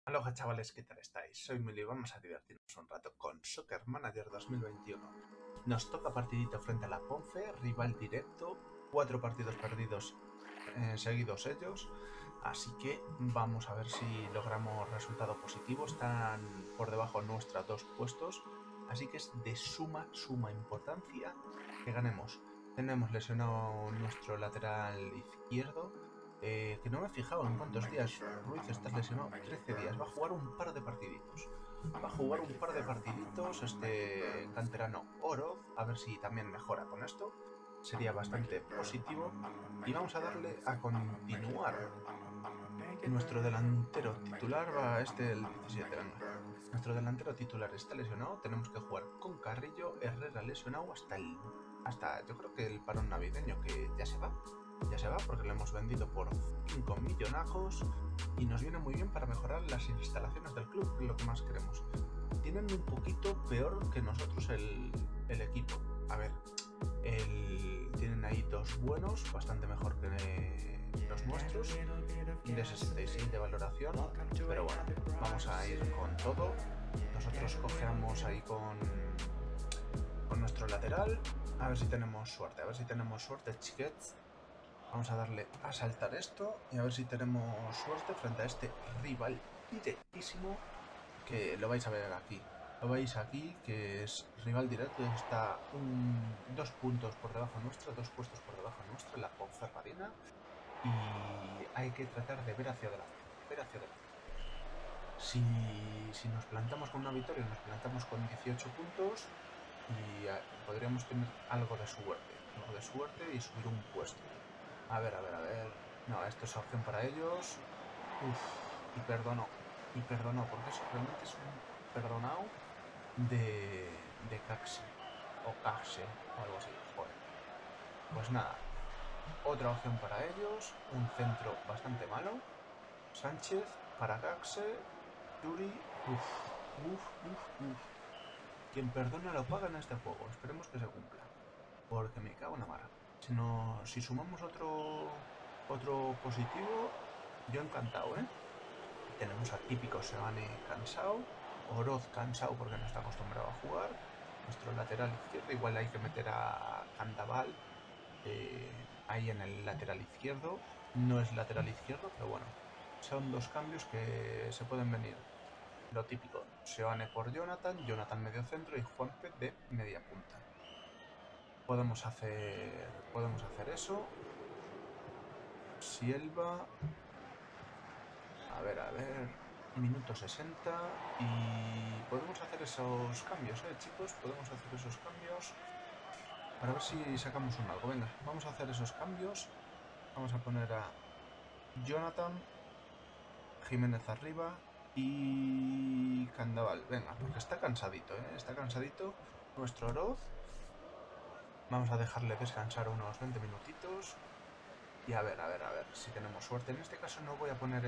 Aloha chavales, ¿qué tal estáis? Soy Mili y vamos a divertirnos un rato con Soccer Manager 2021. Nos toca partidito frente a la Ponfe, rival directo, 4 partidos perdidos seguidos ellos, así que vamos a ver si logramos resultado positivo. Están por debajo nuestra 2 puestos, así que es de suma importancia que ganemos. Tenemos lesionado nuestro lateral izquierdo, que no me he fijado en cuántos días. Ruiz, estás lesionado 13 días, va a jugar un par de partiditos. Este canterano Oroz, a ver si también mejora con esto. Sería bastante positivo. Y vamos a darle a continuar. Nuestro delantero titular va el 17, venga. Nuestro delantero titular está lesionado, tenemos que jugar con Carrillo, Herrera lesionado hasta yo creo que el parón navideño, que ya se va porque lo hemos vendido por 5 millonajos y nos viene muy bien para mejorar las instalaciones del club, que es lo que más queremos. Tienen un poquito peor que nosotros el equipo. A ver, tienen ahí 2 buenos, bastante mejor que los nuestros, de 66 de valoración, pero bueno, vamos a ir con todo. Nosotros cojeamos ahí con nuestro lateral, a ver si tenemos suerte, chiquets. Vamos a darle a saltar esto y a ver si tenemos suerte frente a este rival directísimo, que lo vais a ver aquí. Lo veis aquí, que es rival directo, está 2 puntos por debajo nuestro, 2 puestos por debajo nuestro, la Ponferradina, y hay que tratar de ver hacia adelante, Si nos plantamos con una victoria, nos plantamos con 18 puntos y podríamos tener algo de suerte y subir un puesto. A ver. No, esto es opción para ellos. Y perdonó, porque eso realmente es un perdonado de Caxe o Caxe o algo así, joder. Pues nada, otra opción para ellos, un centro bastante malo. Sánchez para Caxe, Yuri, Quien perdona lo paga en este juego, esperemos que se cumpla, porque me cago en la mar. Si sumamos otro positivo, yo encantado, ¿eh? Tenemos a típico Sebane cansado, Oroz cansado porque no está acostumbrado a jugar, nuestro lateral izquierdo, igual hay que meter a Candaval ahí en el lateral izquierdo. No es lateral izquierdo, pero bueno, son 2 cambios que se pueden venir. Lo típico, Sebane por Jonathan medio centro y Juanpe de media punta. Podemos hacer eso. Sielva. A ver. Minuto 60. Y podemos hacer esos cambios, chicos. Podemos hacer esos cambios. Para ver si sacamos un algo. Venga, vamos a hacer esos cambios. Vamos a poner a Jonathan, Jiménez arriba y Candaval. Venga, porque está cansadito, Está cansadito nuestro Oroz. Vamos a dejarle descansar unos 20 minutitos. Y a ver si tenemos suerte. En este caso no voy a poner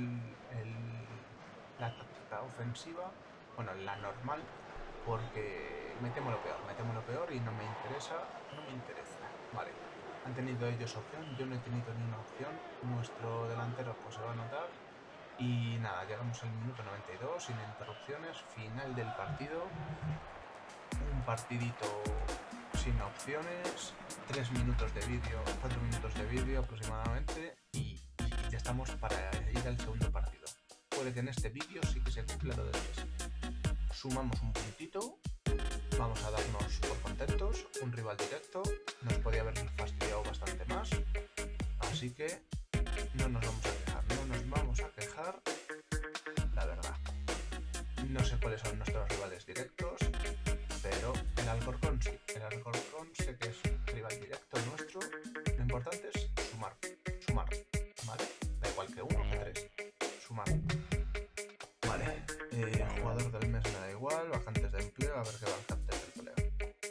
la táctica ofensiva, bueno, la normal, porque me temo lo peor y no me interesa. Vale, han tenido ellos opción, yo no he tenido ni una opción. Nuestro delantero pues se va a notar. Y nada, llegamos al minuto 92 sin interrupciones, final del partido. Un partidito sin opciones, 4 minutos de vídeo aproximadamente, y ya estamos para ir al segundo partido. Puede que en este vídeo sí que se cumpla lo de 10. Sumamos un puntito, vamos a darnos por contentos. Un rival directo nos podía haber fastidiado bastante más, así que no nos vamos a quejar, la verdad. No sé cuáles son nuestros rivales directos, pero el Alcorcón sí. El Alcorcón sé que es rival directo nuestro. Lo importante es sumar, ¿vale? Da igual que 1 o que 3. Sumar. Vale. Jugador del mes me da igual. Vacantes de empleo. A ver qué vacantes de empleo.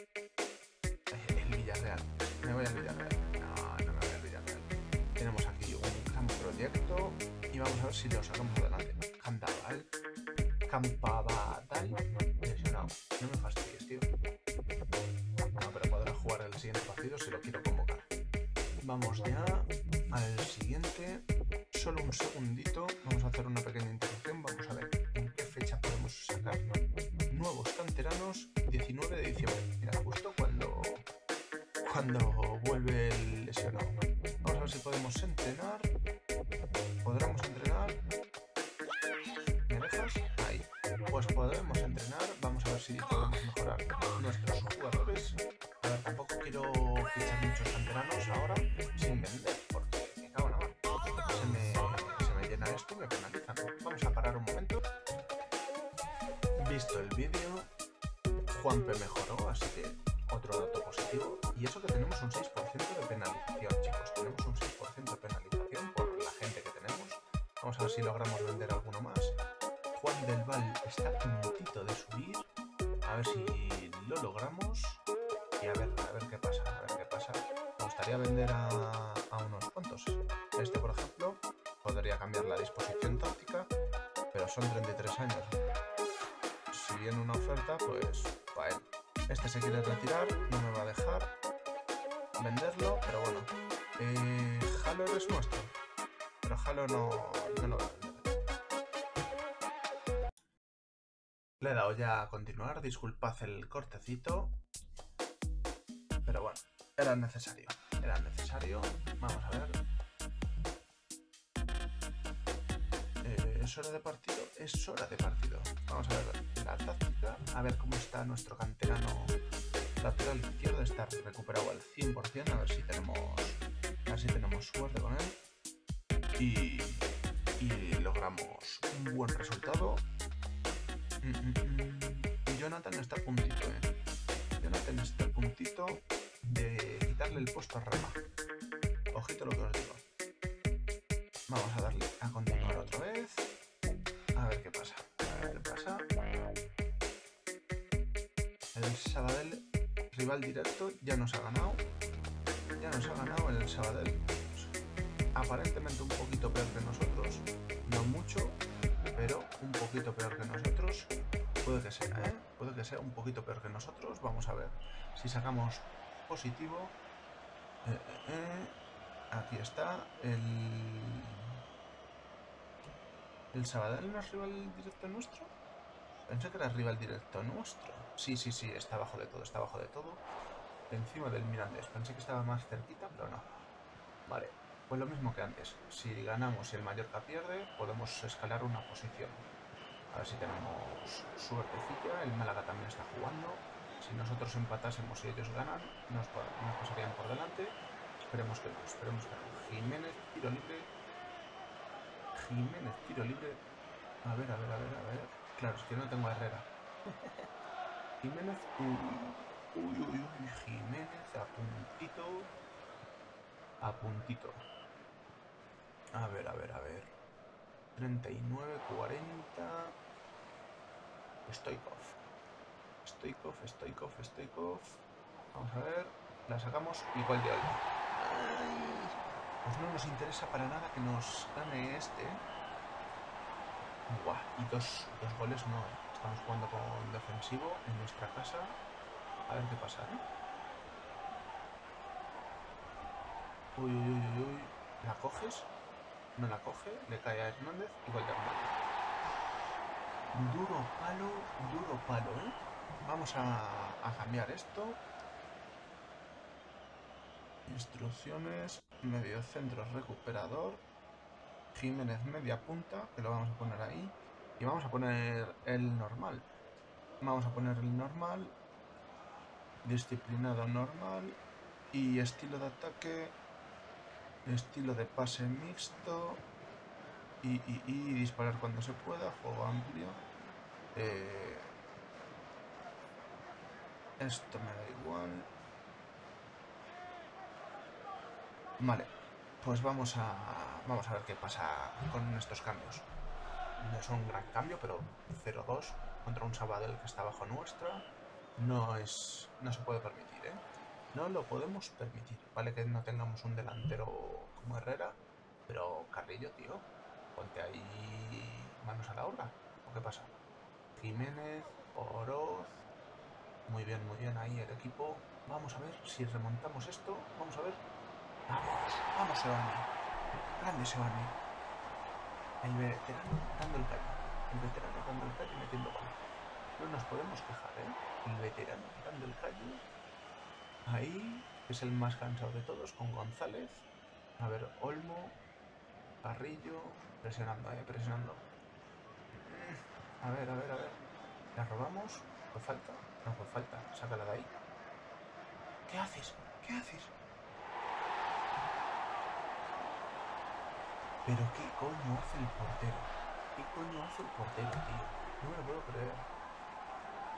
El Villarreal. Me voy al Villarreal. No me voy al Villarreal. Tenemos aquí un gran proyecto y vamos a ver si lo sacamos adelante. Campabadal lesionado. No me fastidies, tío. No, pero podrá jugar el siguiente partido si lo quiero convocar. Vamos ya al siguiente. Solo un segundito. Vamos a hacer una pequeña interrupción. Vamos a ver Visto el vídeo, Juanpe mejoró, así que otro dato positivo. Y eso que tenemos un 6% de penalización, chicos. Tenemos un 6% de penalización por la gente que tenemos. Vamos a ver si logramos vender alguno más. Juan del Val está a puntito de subir. A ver si lo logramos. Y a ver qué pasa, a ver qué pasa. Me gustaría vender a unos cuantos. Este, por ejemplo, podría cambiar la disposición táctica, pero son 33 años. Si viene una oferta, pues para él. Este se quiere retirar, no me va a dejar venderlo, pero bueno. Halo es nuestro, pero Halo no lo va a vender. Le he dado ya a continuar, disculpad el cortecito, pero bueno, era necesario. Vamos a ver. ¿Es hora de partido? Es hora de partido. Vamos a ver la táctica, a ver cómo está nuestro canterano lateral izquierdo. Está recuperado al 100%, a ver si tenemos suerte con él y logramos un buen resultado. Y Jonathan está a puntito, Jonathan está a puntito de quitarle el puesto a Rema. Ojito lo que os digo. Vamos a darle a continuar otra vez. A ver qué pasa. El Sabadell, rival directo, ya nos ha ganado. El Sabadell. Aparentemente un poquito peor que nosotros. No mucho, pero un poquito peor que nosotros. Puede que sea, puede que sea un poquito peor que nosotros. Vamos a ver si sacamos positivo. Aquí está el Sabadell. ¿No es rival directo nuestro? Pensé que era rival directo nuestro. Sí, está abajo de todo, encima del Mirandés. Pensé que estaba más cerquita, pero no. Vale, pues lo mismo que antes. Si ganamos y el Mallorca pierde, podemos escalar una posición. A ver si tenemos suertecilla. El Málaga también está jugando. Si nosotros empatásemos y ellos ganan, nos pasarían por delante. Esperemos que no. Jiménez, tiro libre. A ver. Claro, es que no tengo a Herrera. Jiménez. Jiménez, a puntito. A ver. 39, 40. Stoikov. Vamos a ver. La sacamos igual de alto. Pues no nos interesa para nada que nos gane este. Buah, y dos goles no. Estamos jugando con defensivo en nuestra casa. A ver qué pasa, Uy. ¿La coges? No la coge. Le cae a Hernández. Igual de Hernández. Duro palo, Vamos a cambiar esto. Instrucciones. Medio centro recuperador. Jiménez media punta, que lo vamos a poner ahí. Y vamos a poner el normal. Disciplinado normal. Y estilo de ataque. Estilo de pase mixto. Y disparar cuando se pueda. Juego amplio. Esto me da igual. Vale. Pues vamos a ver qué pasa con estos cambios. No es un gran cambio, pero 0-2 contra un Sabadell que está bajo nuestra. No se puede permitir, No lo podemos permitir. Vale que no tengamos un delantero como Herrera, pero Carrillo, tío, ponte ahí manos a la obra. ¿O qué pasa? Jiménez, Oroz. Muy bien ahí el equipo. Vamos a ver si remontamos esto. Vamos a ver. Vamos, Sebani. Grande Sebani. El veterano dando el callo. Y metiendo gol. No nos podemos quejar, El veterano dando el callo. Ahí es el más cansado de todos, con González. A ver, Olmo. Carrillo. Presionando. A ver. ¿La robamos? ¿Fue falta? No fue falta. Sácala de ahí. ¿Qué haces? Pero ¿qué coño hace el portero? Tío? No me lo puedo creer.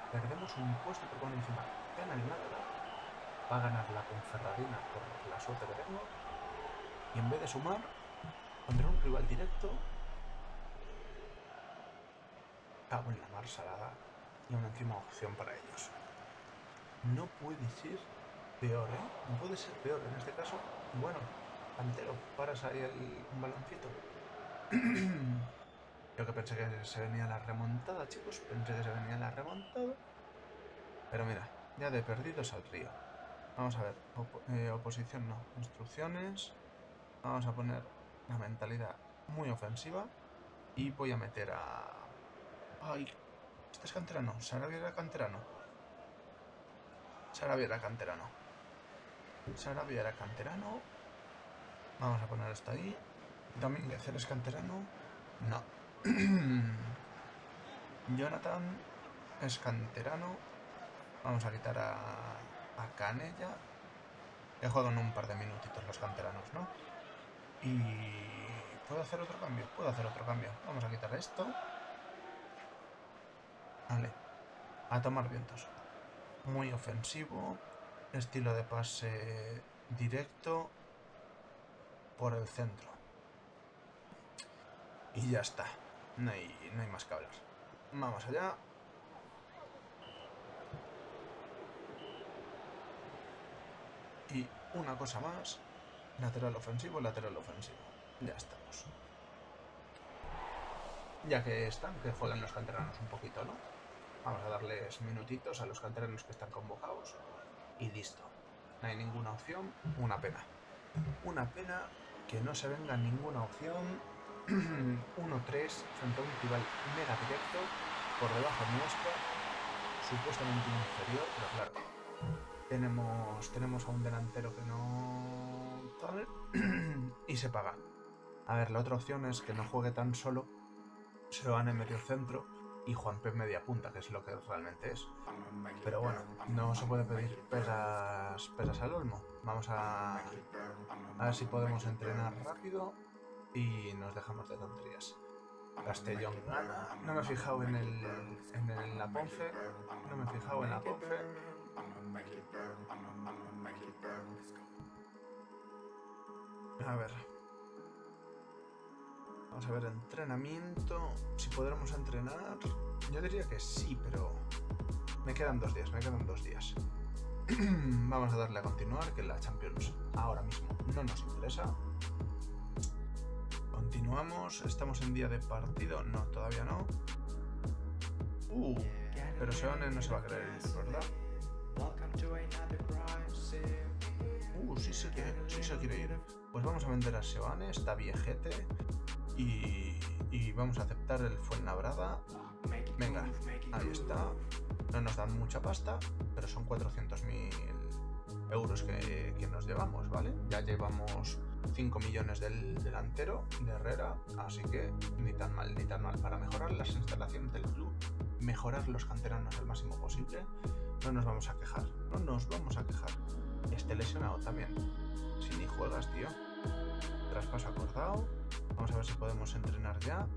Perdemos un puesto porque bueno, encima gana el Málaga. Va a ganar la Ponferradina por la suerte que tengo. Y en vez de sumar, contra un rival directo, cago en la mar salada. Y aún encima opción para ellos. No puede ser peor, ¿eh? No puede ser peor. En este caso, bueno, Cantero, paras ahí un baloncito. Yo que pensé que se venía la remontada, chicos. Pensé que se venía la remontada. Pero mira, ya de perdidos al río. Vamos a ver, oposición no, instrucciones. Vamos a poner la mentalidad muy ofensiva. Y voy a meter a... ¡Ay! Este es canterano, Sarabia era canterano. Sarabia era canterano. Sarabia era canterano. Vamos a poner esto ahí. Domínguez, ¿eres canterano? No. Jonathan es canterano. Vamos a quitar a Canella. Que juegan un par de minutitos los canteranos, ¿no? Y... ¿puedo hacer otro cambio? Puedo hacer otro cambio. Vamos a quitar esto. Vale. A tomar vientos. Muy ofensivo. Estilo de pase directo. Por el centro. Y ya está. No hay más que hablar. Vamos allá. Y una cosa más. Lateral ofensivo, lateral ofensivo. Ya estamos. Ya que están, que jueguen los canteranos un poquito, ¿no? Vamos a darles minutitos a los canteranos que están convocados. Y listo. No hay ninguna opción. Una pena. Una pena que no se venga ninguna opción. 1-3 frente a un rival mega directo. Por debajo nuestra. Supuestamente inferior, pero claro. Tenemos a un delantero que no... tal. Y se paga. A ver, la otra opción es que no juegue tan solo. Se van en medio centro. Y Juanpe media punta, que es lo que realmente es. Pero bueno, no se puede pedir pesas al olmo. Vamos a ver si podemos entrenar rápido y nos dejamos de tonterías. Castellón gana. No me he fijado en la Ponfe. No me he fijado en la Ponfe. A ver. Vamos a ver, entrenamiento. Si podremos entrenar. Yo diría que sí, pero me quedan 2 días, Vamos a darle a continuar, que la Champions ahora mismo no nos interesa. Continuamos, estamos en día de partido. No, todavía no. Pero Seone no se va a querer ir, ¿verdad? Sí se quiere ir. Pues vamos a vender a Seone, está viejete. Y vamos a aceptar el Fuenlabrada. Venga, ahí está. No nos dan mucha pasta, pero son 400.000 euros que nos llevamos, ¿vale? Ya llevamos 5 millones del delantero, de Herrera, así que ni tan mal para mejorar las instalaciones del club, mejorar los canteranos al máximo posible. No nos vamos a quejar, Este lesionado también, si ni juegas, tío. Traspaso acordado. Vamos a ver si podemos entrenar ya.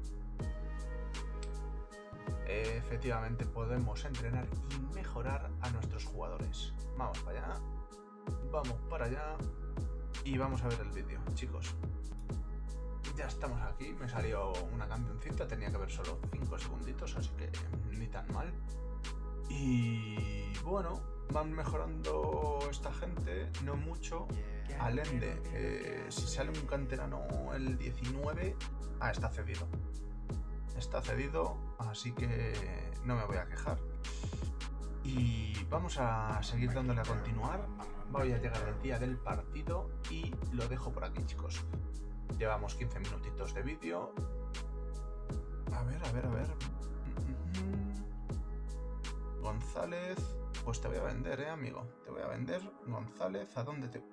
Efectivamente podemos entrenar y mejorar a nuestros jugadores. Vamos para allá y vamos a ver el vídeo, chicos. Ya estamos aquí, me salió una cancioncita, tenía que ver solo 5 segunditos, así que ni tan mal. Y bueno, van mejorando esta gente, no mucho. Allende, si sale un canterano el 19, está cedido. Está cedido, así que no me voy a quejar. Y vamos a seguir dándole a continuar. Voy a llegar al día del partido y lo dejo por aquí, chicos. Llevamos 15 minutitos de vídeo. A ver. González. Pues te voy a vender, amigo. Te voy a vender. González, ¿a dónde te...?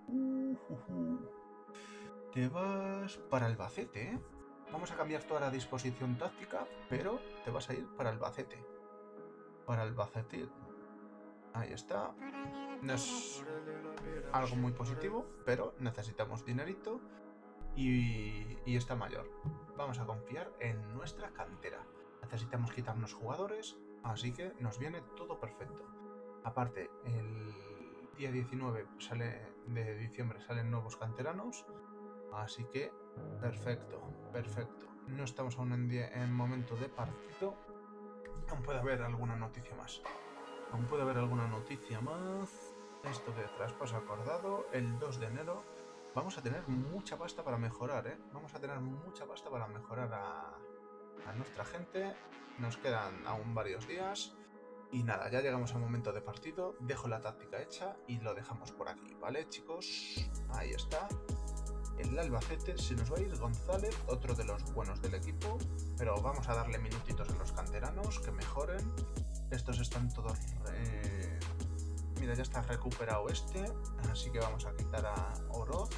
Te vas para Albacete, ¿eh? Vamos a cambiar toda la disposición táctica, pero te vas a ir para Albacete. Para Albacete. Ahí está. No es algo muy positivo, pero necesitamos dinerito y está mayor. Vamos a confiar en nuestra cantera. Necesitamos quitarnos jugadores Así que nos viene todo perfecto. Aparte, el día 19 de diciembre salen nuevos canteranos. Así que perfecto, perfecto. No estamos aún en momento de partido. Aún puede haber alguna noticia más. Aún puede haber alguna noticia más. Esto de traspaso acordado el 2 de enero. Vamos a tener mucha pasta para mejorar, ¿eh? Vamos a tener mucha pasta para mejorar a nuestra gente. Nos quedan aún varios días. Y nada, ya llegamos al momento de partido. Dejo la táctica hecha y lo dejamos por aquí, ¿vale, chicos? Ahí está. El Albacete se nos va a ir González, otro de los buenos del equipo. Pero vamos a darle minutitos a los canteranos, que mejoren. Estos están todos... Mira, ya está recuperado este. Así que vamos a quitar a Oroz.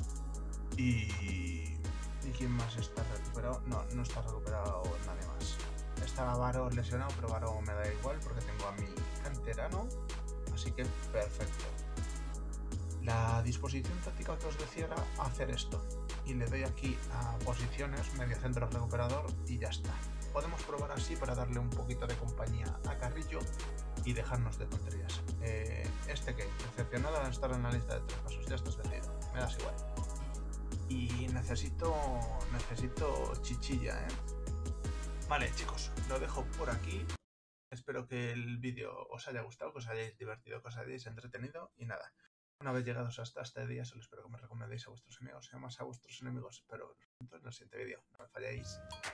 ¿Y quién más está recuperado? No, no está recuperado nadie más. Estaba Varo lesionado, pero Varo me da igual porque tengo a mi canterano. Así que perfecto. La disposición táctica que os decía era hacer esto. Y le doy aquí a posiciones, medio centro recuperador y ya está. Podemos probar así para darle un poquito de compañía a Carrillo y dejarnos de tonterías. Este que, decepcionado de estar en la lista de traspasos, ya estás vendido. Me das igual. Y necesito chichilla, ¿eh? Vale, chicos, lo dejo por aquí. Espero que el vídeo os haya gustado, que os hayáis divertido, que os hayáis entretenido. Y nada, una vez llegados hasta este día, solo espero que me recomendéis a vuestros amigos y además a vuestros enemigos. Pero en el siguiente vídeo, no me falléis.